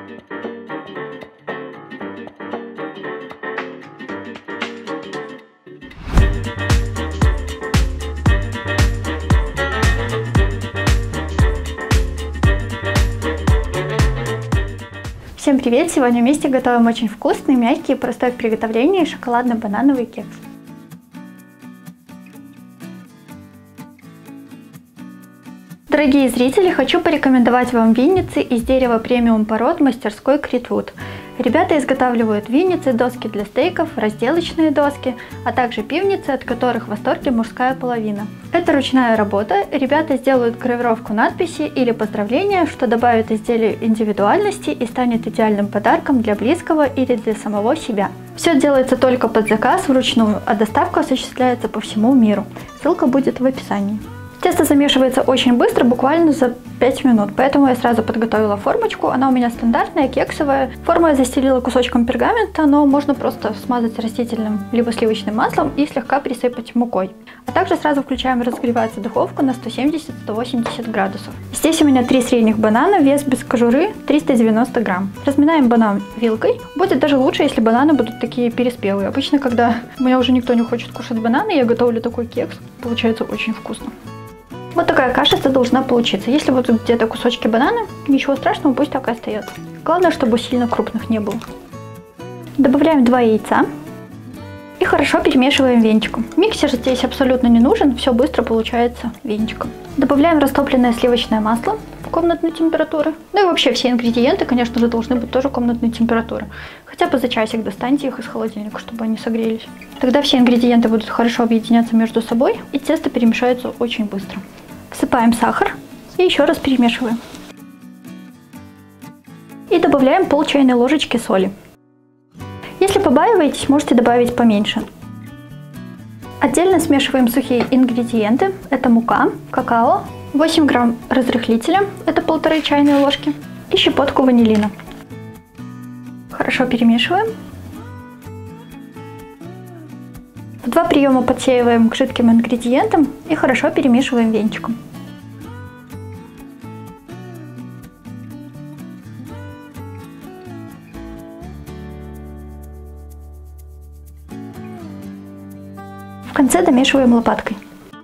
Всем привет! Сегодня вместе готовим очень вкусный, мягкий и простой в приготовлении шоколадно-банановый кекс. Дорогие зрители, хочу порекомендовать вам винницы из дерева премиум пород мастерской Критвуд. Ребята изготавливают винницы, доски для стейков, разделочные доски, а также пивницы, от которых в восторге мужская половина. Это ручная работа, ребята сделают гравировку надписи или поздравления, что добавит изделию индивидуальности и станет идеальным подарком для близкого или для самого себя. Все делается только под заказ вручную, а доставка осуществляется по всему миру. Ссылка будет в описании. Тесто замешивается очень быстро, буквально за 5 минут, поэтому я сразу подготовила формочку. Она у меня стандартная, кексовая. Форму я застелила кусочком пергамента, но можно просто смазать растительным либо сливочным маслом и слегка присыпать мукой. А также сразу включаем разогреваться духовку на 170-180 градусов. Здесь у меня 3 средних банана, вес без кожуры 390 грамм. Разминаем банан вилкой. Будет даже лучше, если бананы будут такие переспелые. Обычно, когда у меня уже никто не хочет кушать бананы, я готовлю такой кекс. Получается очень вкусно. Вот такая кашица должна получиться. Если будут где-то кусочки банана, ничего страшного, пусть так и остается. Главное, чтобы сильно крупных не было. Добавляем 2 яйца и хорошо перемешиваем венчиком. Миксер здесь абсолютно не нужен, все быстро получается венчиком. Добавляем растопленное сливочное масло комнатной температуры. Ну и вообще все ингредиенты, конечно же, должны быть тоже комнатной температуры. Хотя бы за часик достаньте их из холодильника, чтобы они согрелись. Тогда все ингредиенты будут хорошо объединяться между собой, и тесто перемешается очень быстро. Всыпаем сахар и еще раз перемешиваем. И добавляем пол чайной ложечки соли. Если побаиваетесь, можете добавить поменьше. Отдельно смешиваем сухие ингредиенты. Это мука, какао, 8 грамм разрыхлителя, это 1,5 чайной ложки, и щепотку ванилина. Хорошо перемешиваем. В 2 приема подсеиваем к жидким ингредиентам и хорошо перемешиваем венчиком. В конце домешиваем лопаткой.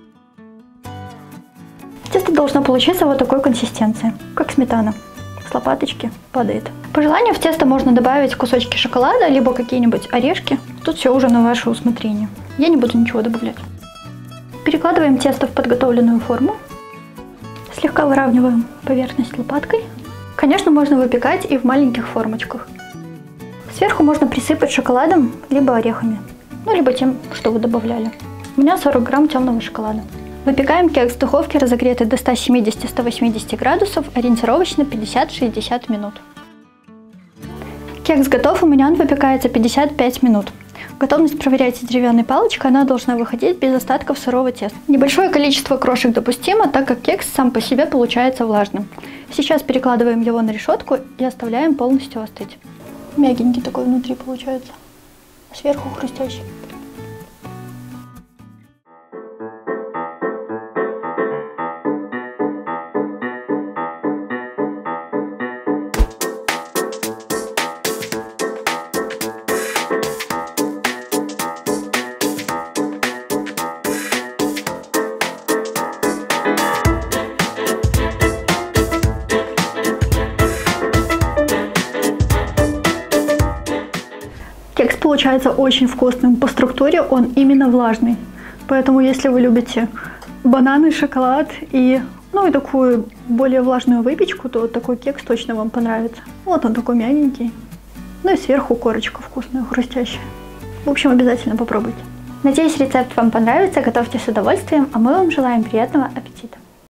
Тесто должно получиться вот такой консистенции, как сметана. С лопаточки падает. По желанию в тесто можно добавить кусочки шоколада, либо какие-нибудь орешки. Тут все уже на ваше усмотрение. Я не буду ничего добавлять. Перекладываем тесто в подготовленную форму. Слегка выравниваем поверхность лопаткой. Конечно, можно выпекать и в маленьких формочках. Сверху можно присыпать шоколадом, либо орехами. Ну, либо тем, что вы добавляли. У меня 40 грамм темного шоколада. Выпекаем кекс в духовке, разогретой до 170-180 градусов, ориентировочно 50-60 минут. Кекс готов, у меня он выпекается 55 минут. Готовность проверяйте деревянной палочкой, она должна выходить без остатков сырого теста. Небольшое количество крошек допустимо, так как кекс сам по себе получается влажным. Сейчас перекладываем его на решетку и оставляем полностью остыть. Мягенький такой внутри получается, сверху хрустящий. Кекс получается очень вкусным. По структуре он именно влажный. Поэтому, если вы любите бананы, шоколад и такую более влажную выпечку, то такой кекс точно вам понравится. Вот он такой мягенький. Ну и сверху корочка вкусная, хрустящая. В общем, обязательно попробуйте. Надеюсь, рецепт вам понравится. Готовьте с удовольствием, а мы вам желаем приятного аппетита.